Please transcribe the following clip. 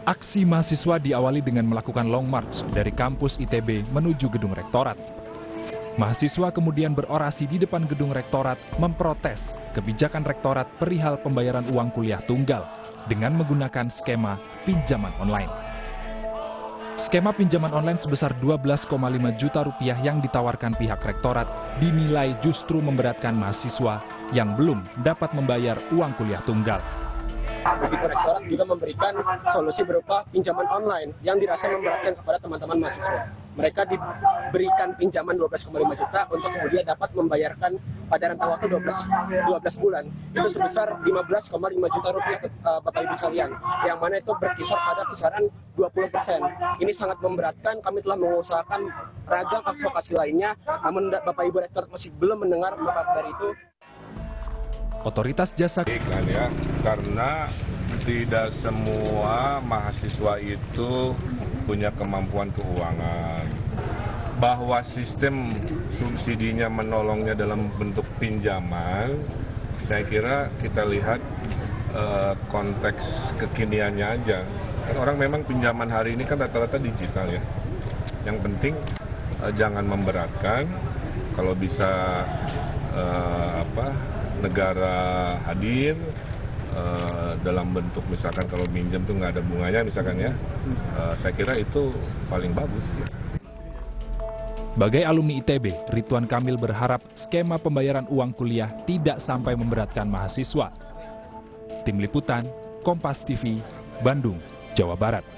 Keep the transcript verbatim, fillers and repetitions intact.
Aksi mahasiswa diawali dengan melakukan long march dari kampus I T B menuju gedung rektorat. Mahasiswa kemudian berorasi di depan gedung rektorat memprotes kebijakan rektorat perihal pembayaran uang kuliah tunggal dengan menggunakan skema pinjaman online. Skema pinjaman online sebesar dua belas koma lima juta rupiah yang ditawarkan pihak rektorat dinilai justru memberatkan mahasiswa yang belum dapat membayar uang kuliah tunggal. Begitu rektorat juga memberikan solusi berupa pinjaman online yang dirasa memberatkan kepada teman-teman mahasiswa. Mereka diberikan pinjaman dua belas koma lima juta untuk kemudian dapat membayarkan pada rentang waktu dua belas bulan. Itu sebesar lima belas koma lima juta rupiah uh, Bapak Ibu sekalian. Yang mana itu berkisar pada kisaran dua puluh persen. Ini sangat memberatkan, kami telah mengusahakan ragam advokasi lainnya, namun Bapak Ibu rektorat masih belum mendengar maka dari itu. Otoritas jasa kan ya, karena tidak semua mahasiswa itu punya kemampuan keuangan. Bahwa sistem subsidinya menolongnya dalam bentuk pinjaman, saya kira kita lihat eh, konteks kekiniannya aja. Kan orang memang pinjaman hari ini kan rata-rata digital ya. Yang penting eh, jangan memberatkan, kalau bisa eh, apa? negara hadir uh, dalam bentuk misalkan kalau minjem tuh nggak ada bunganya misalkan ya, uh, saya kira itu paling bagus. Sebagai alumni I T B, Ridwan Kamil berharap skema pembayaran uang kuliah tidak sampai memberatkan mahasiswa. Tim Liputan, Kompas T V, Bandung, Jawa Barat.